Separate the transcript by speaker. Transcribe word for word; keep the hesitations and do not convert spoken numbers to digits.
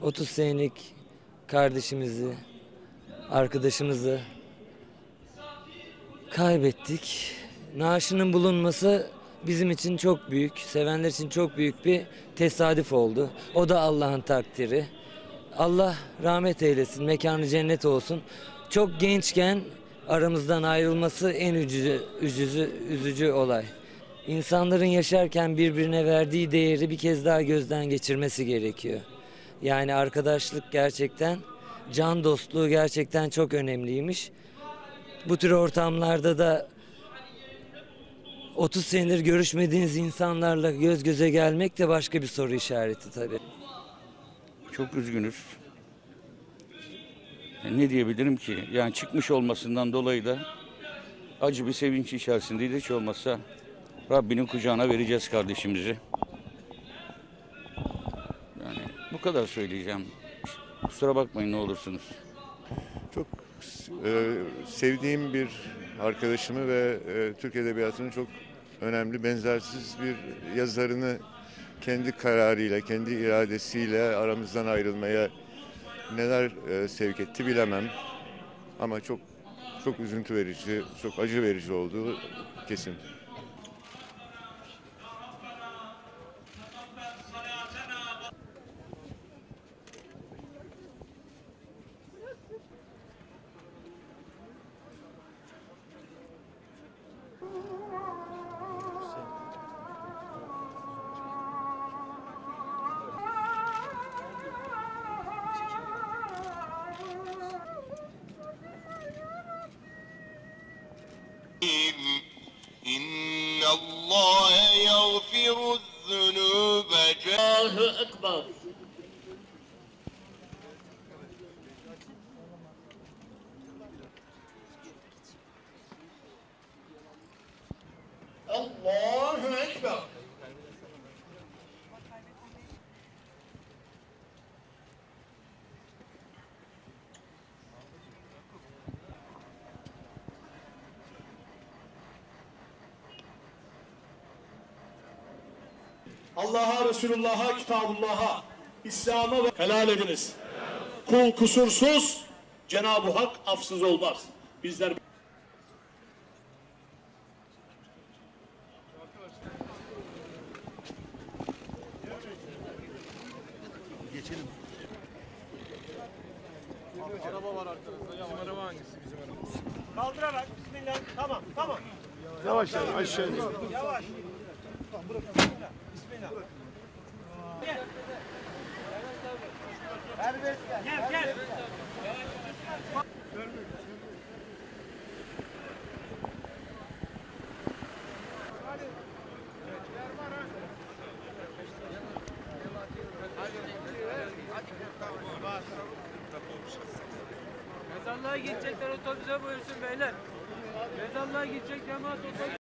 Speaker 1: otuz senelik kardeşimizi, arkadaşımızı kaybettik. Naaşının bulunması bizim için çok büyük, sevenler için çok büyük bir tesadüf oldu. O da Allah'ın takdiri. Allah rahmet eylesin, mekanı cennet olsun. Çok gençken aramızdan ayrılması en üzücü, üzücü, üzücü olay. İnsanların yaşarken birbirine verdiği değeri bir kez daha gözden geçirmesi gerekiyor. Yani arkadaşlık gerçekten, can dostluğu gerçekten çok önemliymiş. Bu tür ortamlarda da otuz senedir görüşmediğiniz insanlarla göz göze gelmek de başka bir soru işareti tabii.
Speaker 2: Çok üzgünüz. Ne diyebilirim ki? Yani çıkmış olmasından dolayı da acı bir sevinç içerisindeyiz. Hiç olmazsa Rabbinin kucağına vereceğiz kardeşimizi. Yani bu kadar söyleyeceğim. Kusura bakmayın ne olursunuz.
Speaker 3: Çok e, sevdiğim bir arkadaşımı ve e, Türk Edebiyatı'nın çok önemli, benzersiz bir yazarını kendi kararıyla, kendi iradesiyle aramızdan ayrılmaya neler e, sevk etti bilemem. Ama çok çok üzüntü verici, çok acı verici olduğu kesin.
Speaker 4: إن الله يغفر الذنوب جميعا. الله أكبر. الله أكبر.
Speaker 5: Allah'a, Resulullah'a, Kitabullah'a, İslam'a ve helal ediniz. Kul kusursuz, Cenab-ı Hak afsız olmaz. Bizler
Speaker 6: geçelim. Araba var arkanızda. Bizim araba hangisi? Bizim arabamız.
Speaker 5: kaldırarak bismillah. Tamam, tamam.
Speaker 6: Yavaş yavaş aşağı in.
Speaker 5: Yavaş. Tamam, bırak. Bismillah. Bismillah. Gel. Gel, gel.
Speaker 7: Mezarlığa gidecekler otobüse buyursun beyler. Mezarlığa gidecek cemaat otobüse.